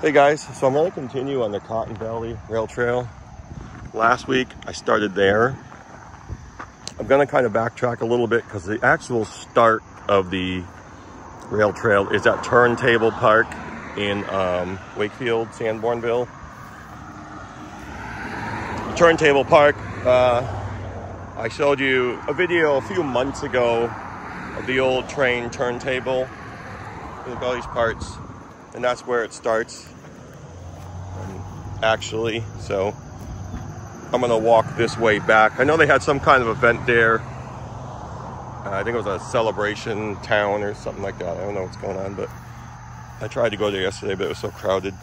Hey guys, so I'm going to continue on the Cotton Valley Rail Trail. Last week I started there. I'm going to kind of backtrack a little bit because the actual start of the rail trail is at Turntable Park in Wakefield, Sanbornville. Turntable Park, I showed you a video a few months ago of the old train turntable. Look at all these parts, and that's where it starts. Actually, so I'm gonna walk this way back. I know they had some kind of event there. I think it was a celebration town or something like that. I don't know what's going on, but I tried to go there yesterday, but it was so crowded.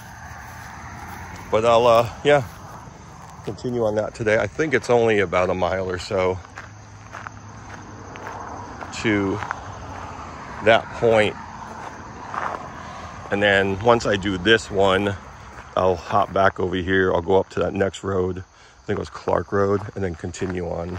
But I'll yeah, continue on that today. I think it's only about a mile or so to that point, and then once I do this one, I'll hop back over here. I'll go up to that next road. I think it was Clark Road, and then continue on.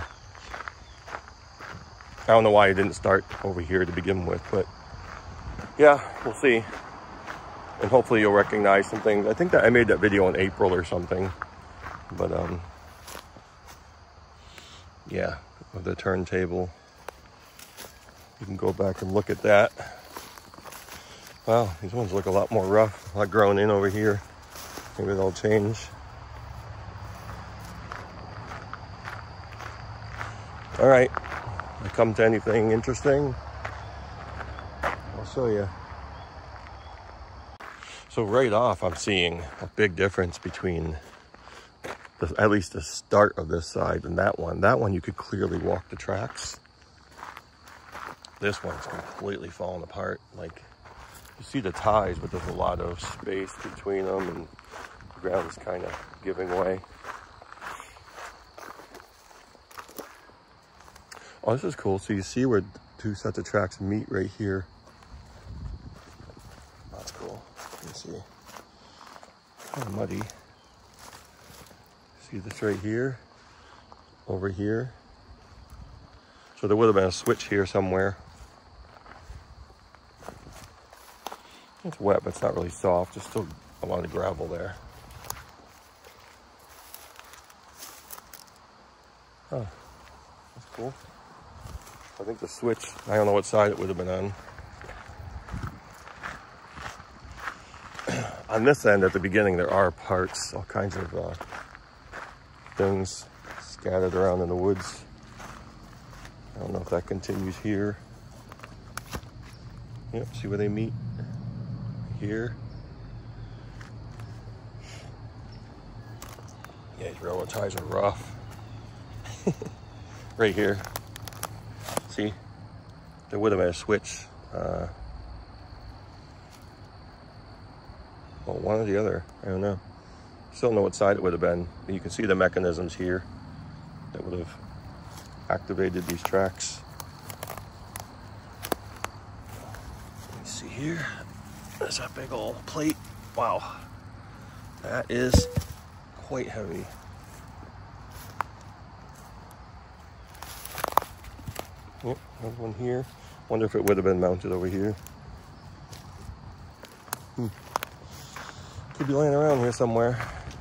I don't know why I didn't start over here to begin with, but yeah, we'll see. And hopefully you'll recognize some things. I think that I made that video in April or something, but yeah, of the turntable. You can go back and look at that. Wow, these ones look a lot more rough, a lot grown in over here. Maybe they'll change. All right, if I come to anything interesting, I'll show you. So right off, I'm seeing a big difference between at least the start of this side and that one. That one, you could clearly walk the tracks. This one's completely falling apart. Like, you see the ties, but there's a lot of space between them, and the ground's kind of giving way. Oh, this is cool. So you see where two sets of tracks meet right here. That's cool. You can see. Kind of muddy. See this right here? Over here. So there would have been a switch here somewhere. It's wet, but it's not really soft. There's still a lot of gravel there. Oh, that's cool. I think the switch, I don't know what side it would have been on. On this end, at the beginning, there are parts, all kinds of things scattered around in the woods. I don't know if that continues here. Yep, see where they meet? Here. Yeah, these railroad ties are rough. Right here. See? There would have been a switch. Well, one or the other. I don't know. Still don't know what side it would have been. But you can see the mechanisms here that would have activated these tracks. Let me see here. There's that big old plate. Wow. That is quite heavy. Yep, there's one here. Wonder if it would have been mounted over here. Could be laying around here somewhere.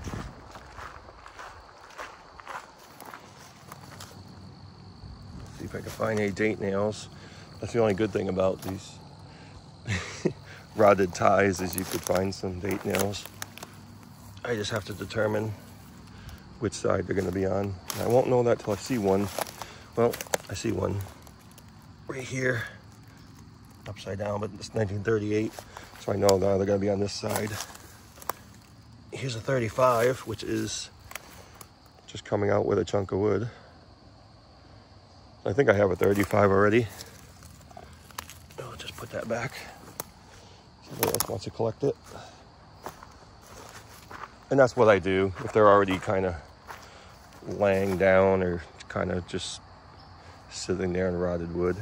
See if I can find any date nails. That's the only good thing about these rotted ties, is you could find some date nails. I just have to determine which side they're going to be on. And I won't know that till I see one. Well, I see one right here, upside down, but it's 1938, so I know now they're going to be on this side. Here's a 35, which is just coming out with a chunk of wood. I think I have a 35 already. I'll just put that back. Somebody else wants to collect it. And that's what I do if they're already kind of laying down or kind of just sitting there in rotted wood.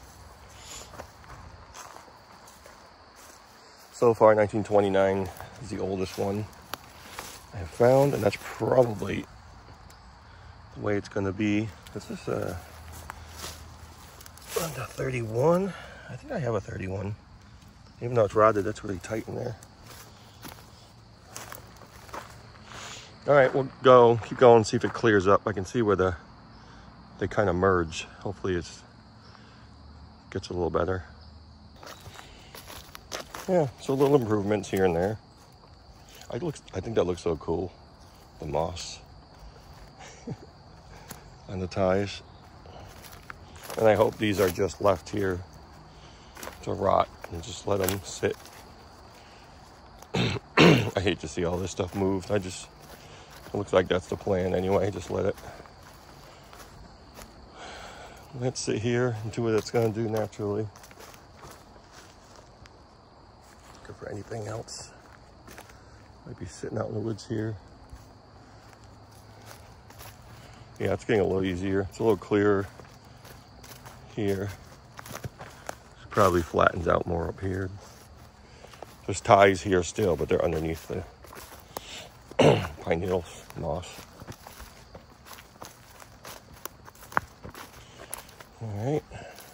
So far, 1929 is the oldest one I have found, and that's probably the way it's going to be. This is a 31. I think I have a 31. Even though it's rotted, that's really tight in there. All right, we'll keep going, see if it clears up. I can see where they kind of merge. Hopefully it gets a little better. Yeah, so little improvements here and there. I think that looks so cool, the moss on the ties. And I hope these are just left here to rot and just let them sit. I hate to see all this stuff moved. It looks like that's the plan anyway. Just let it sit here and do what it's gonna do naturally. Looking for anything else. Might be sitting out in the woods here. Yeah, it's getting a little easier. It's a little clearer here. It probably flattens out more up here. There's ties here still, but they're underneath the pine needles moss. All right.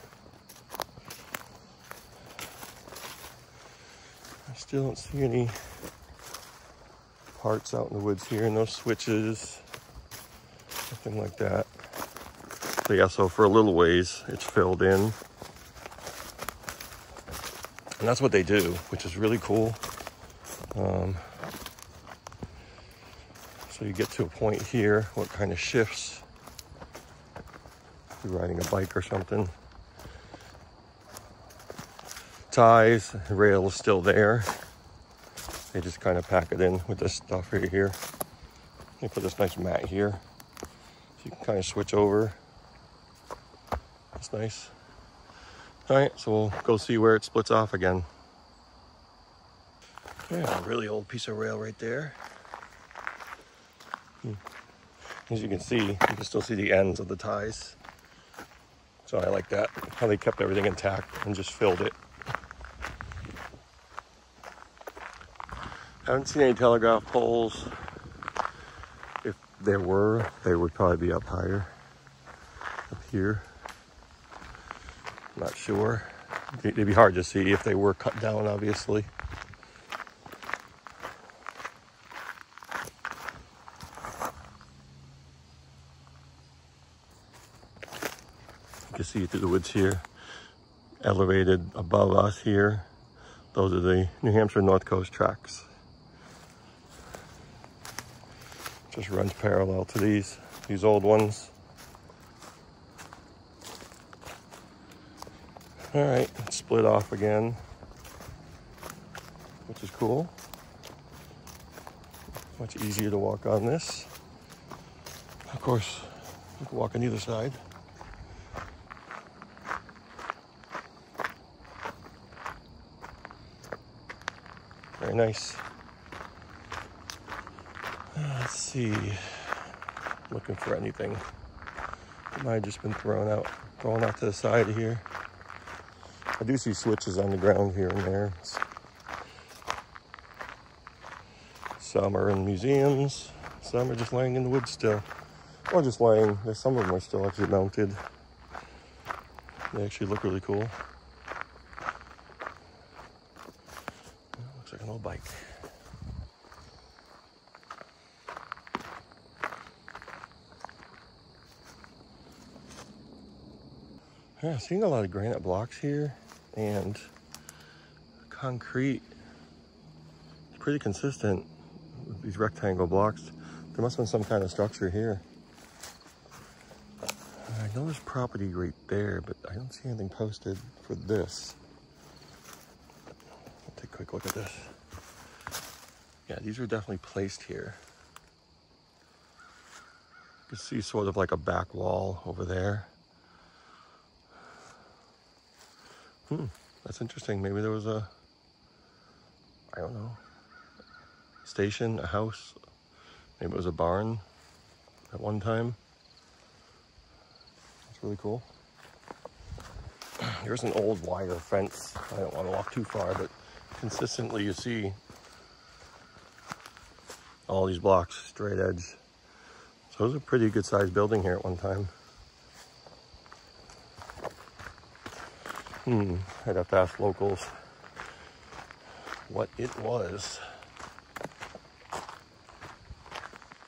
I still don't see any parts out in the woods here. No switches, nothing like that. So yeah, so for a little ways, it's filled in. And that's what they do, which is really cool. So you get to a point here, what kind of shifts. If you're riding a bike or something. Ties, the rail is still there. They just kind of pack it in with this stuff right here. They put this nice mat here. So you can kind of switch over. That's nice. All right, so we'll go see where it splits off again. Yeah, a really old piece of rail right there. As you can see, you can still see the ends of the ties. So I like that, how they kept everything intact and just filled it. Haven't seen any telegraph poles. If there were, they would probably be up higher, up here. Not sure. It'd be hard to see if they were cut down, obviously. You can see through the woods here. Elevated above us here. Those are the New Hampshire North Coast tracks. Just runs parallel to these old ones. All right, it's split off again, which is cool. Much easier to walk on this. Of course, you can walk on either side. Very nice. Let's see. Looking for anything. It might have just been thrown out to the side here. I do see switches on the ground here and there. Some are in museums. Some are just laying in the woods still. Or just laying. Some of them are still actually mounted. They actually look really cool. Looks like an old bike. Yeah, seeing a lot of granite blocks here and concrete. It's pretty consistent with these rectangle blocks. There must have been some kind of structure here. I know there's property right there, but I don't see anything posted for this. I'll take a quick look at this. Yeah, these are definitely placed here. You can see sort of like a back wall over there. That's interesting. Maybe there was I don't know, station, a house. Maybe it was a barn at one time. That's really cool. Here's an old wire fence. I don't want to walk too far, but consistently you see all these blocks, straight edge. So it was a pretty good sized building here at one time. I'd have to ask locals what it was.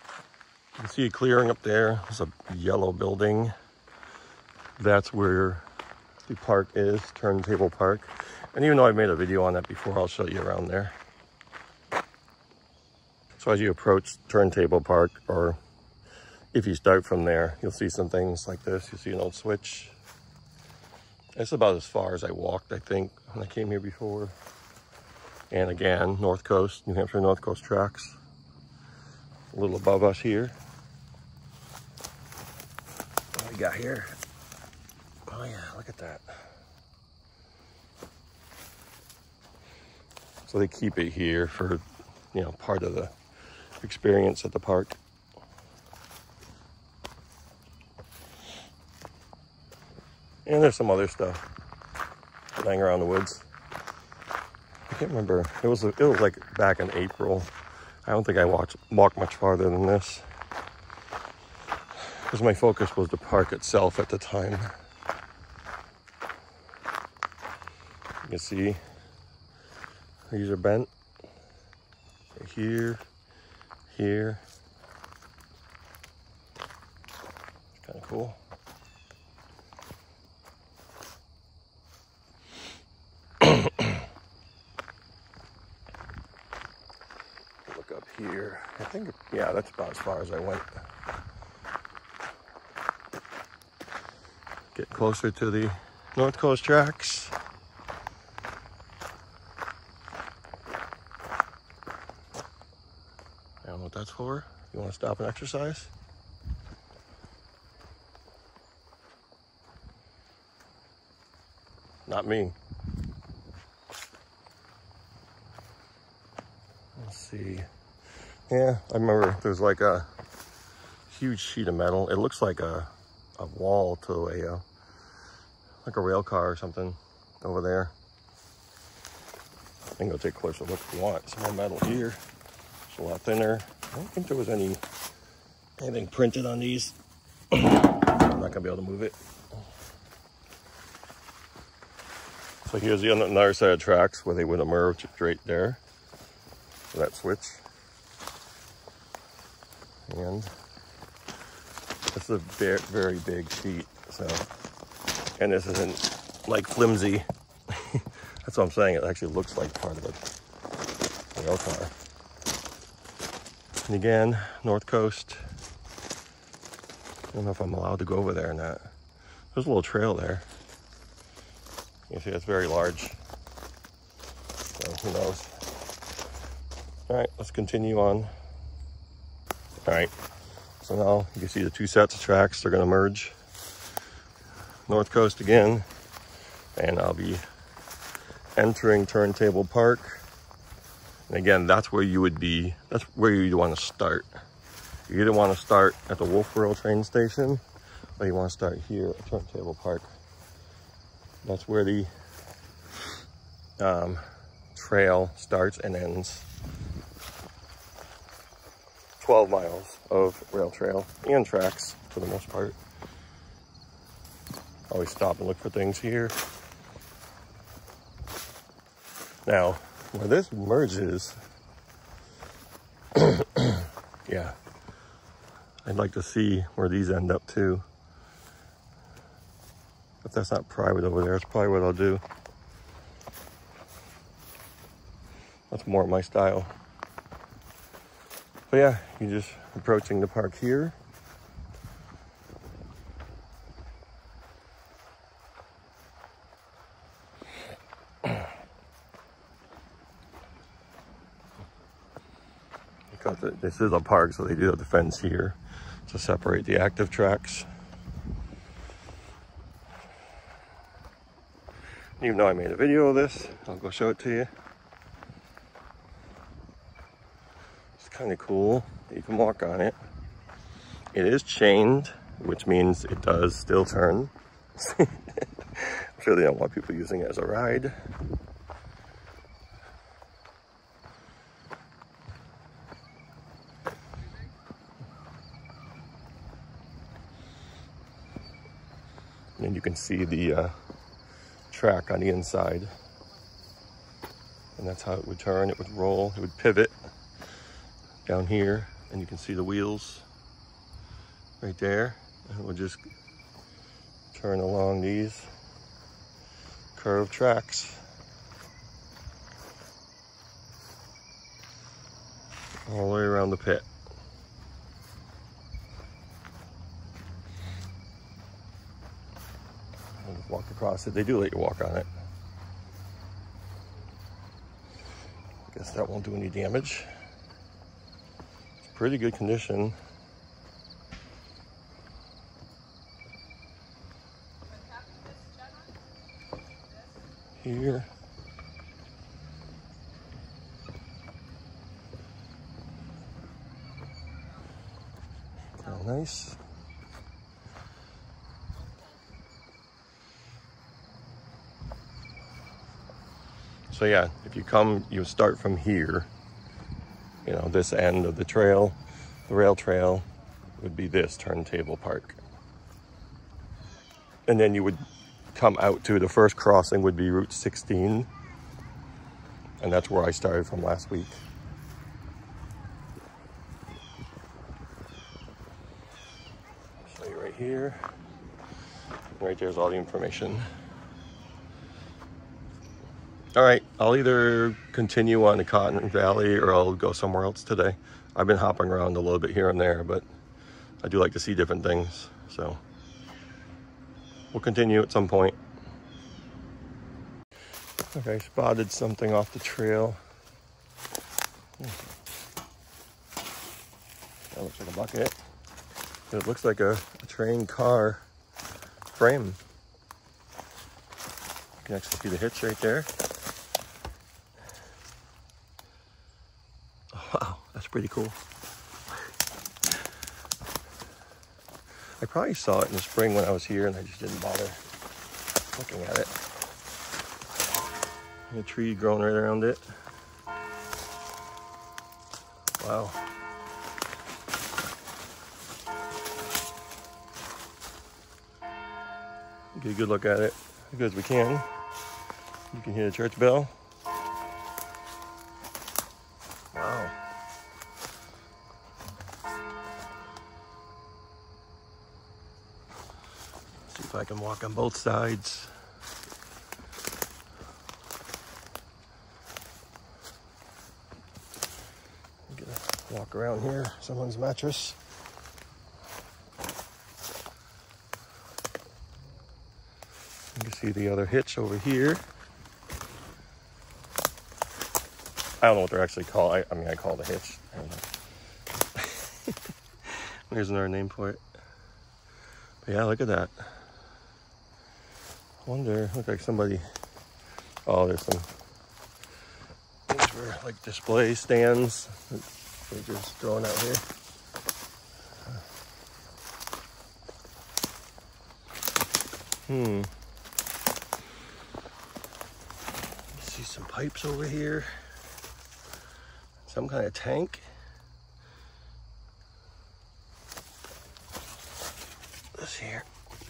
see a clearing up there. There's a yellow building. That's where the park is, Turntable Park. And even though I made a video on that before, I'll show you around there. So as you approach Turntable Park, or if you start from there, you'll see some things like this. You'll see an old switch. It's about as far as I walked, I think, when I came here before. And again, North Coast, New Hampshire North Coast tracks. A little above us here. What we got here? Oh yeah, look at that. So they keep it here for, you know, part of the experience at the park. And there's some other stuff lying around the woods. I can't remember. It was like back in April. I don't think I walked much farther than this, because my focus was the park itself at the time. You can see these are bent right here, here. It's kind of cool. Look up here. I think, yeah, that's about as far as I went. Get closer to the North Coast tracks. I don't know what that's for. You want to stop and exercise? Not me. Let's see. Yeah, I remember there's like a huge sheet of metal. It looks like a wall to a like a rail car or something over there. I can go take a closer look if you want. Some more metal here. It's a lot thinner. I don't think there was anything printed on these. I'm not gonna be able to move it. So here's the other side of tracks where they would emerge right there. So that switch. And this is a very, very big sheet. So, and this isn't like flimsy. That's what I'm saying. It actually looks like part of a rail car. And again, North Coast. I don't know if I'm allowed to go over there or not. There's a little trail there. You see, it's very large. So who knows? All right, let's continue on. All right, so now you can see the two sets of tracks. They're gonna merge. North Coast again, and I'll be entering Turntable Park. And again, that's where you would be, that's where you want to start. You either want to start at the Wolfboro train station, or you want to start here at Turntable Park. That's where the trail starts and ends. 12 miles of rail trail and tracks for the most part. Always stop and look for things here. Now, where this merges, yeah, I'd like to see where these end up too. If that's not private over there, it's probably what I'll do. That's more my style. But yeah, you're just approaching the park here. Because this is a park, so they do have the fence here to separate the active tracks. Even though I made a video of this, I'll go show it to you. It's kind of cool. You can walk on it. It is chained, which means it does still turn. I'm sure they don't want people using it as a ride. And you can see the track on the inside. And that's how it would turn. It would roll, it would pivot down here, and you can see the wheels. right there, and we'll just turn along these curved tracks all the way around the pit. I'll just walk across it. They do let you walk on it. Guess that won't do any damage. It's pretty good condition. Here. Oh, nice. So yeah, if you come, you start from here, you know, this end of the trail, the rail trail would be this turntable park. And then you would come out to the first crossing would be Route 16. And that's where I started from last week. I'll show you right here. Right there's all the information. All right, I'll either continue on the Cotton Valley or I'll go somewhere else today. I've been hopping around a little bit here and there, but I do like to see different things. So we'll continue at some point. Okay, spotted something off the trail. That looks like a bucket. It looks like a train car frame. You can actually see the hitch right there. Wow, that's pretty cool. I probably saw it in the spring when I was here and I just didn't bother looking at it. A tree growing right around it. Wow. Get a good look at it as good as we can. You can hear the church bell. Wow. See if I can walk on both sides. Walk around here, someone's mattress. You can see the other hitch over here. I don't know what they're actually called. I mean, I call it a hitch. I don't know. There's another name for it. But yeah, look at that. I wonder, look like somebody, oh, there's some things for like display stands. They're just thrown out here. See some pipes over here. Some kind of tank. This here.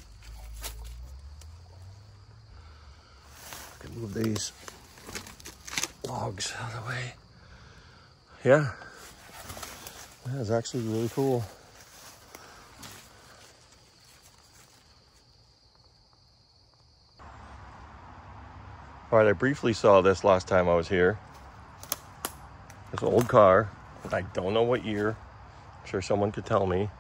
I can move these logs out of the way. Yeah. That is actually really cool. All right, I briefly saw this last time I was here. It's an old car. I don't know what year. I'm sure someone could tell me.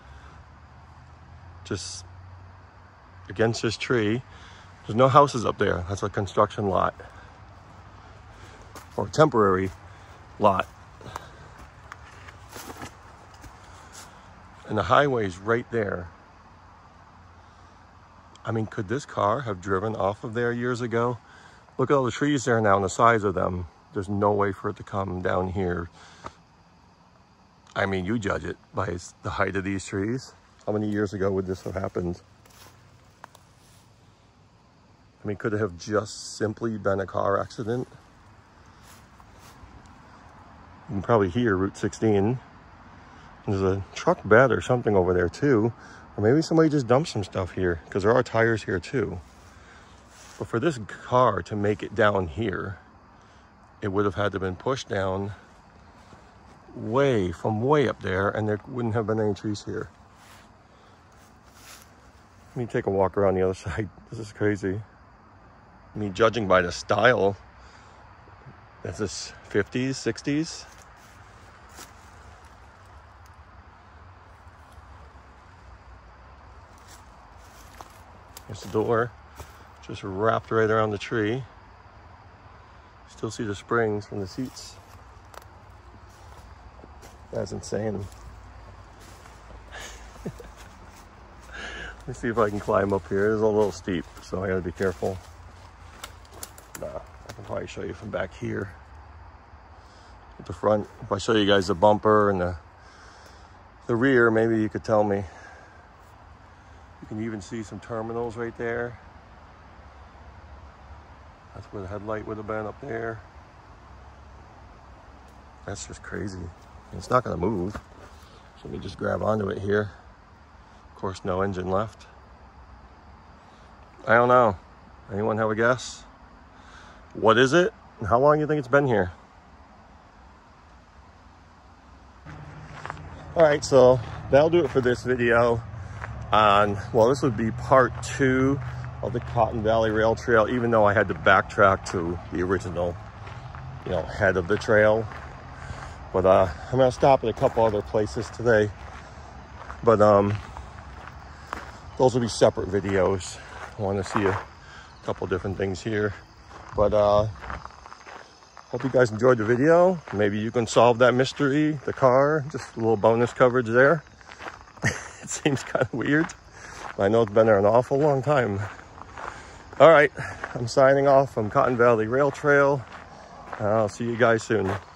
Just against this tree. There's no houses up there. That's a construction lot. Or a temporary lot. And the highway's right there. I mean, could this car have driven off of there years ago? Look at all the trees there now and the size of them. There's no way for it to come down here. I mean, you judge it by the height of these trees. How many years ago would this have happened? I mean, could it have just simply been a car accident? You can probably hear Route 16. There's a truck bed or something over there too. Or maybe somebody just dumped some stuff here because there are tires here too. But for this car to make it down here, it would have had to have been pushed down way up there, and there wouldn't have been any trees here. Let me take a walk around the other side. This is crazy. I mean, judging by the style, is this 50s, 60s? Here's the door, just wrapped right around the tree. Still see the springs from the seats. That's insane. Let me see if I can climb up here. It's a little steep, so I gotta be careful. Nah, I can probably show you from back here. At the front, if I show you guys the bumper and the rear, maybe you could tell me. You can even see some terminals right there. That's where the headlight would have been up there. That's just crazy. It's not gonna move. So let me just grab onto it here. Of course, no engine left. I don't know. Anyone have a guess? What is it? And how long do you think it's been here? All right, so that'll do it for this video. Well, this would be part 2 of the Cotton Valley Rail Trail, even though I had to backtrack to the original, head of the trail. But I'm gonna stop at a couple other places today. But those will be separate videos. I want to see a couple different things here. But hope you guys enjoyed the video. Maybe you can solve that mystery, the car. Just a little bonus coverage there. It seems kind of weird. I know it's been there an awful long time. All right, I'm signing off from Cotton Valley Rail Trail. I'll see you guys soon.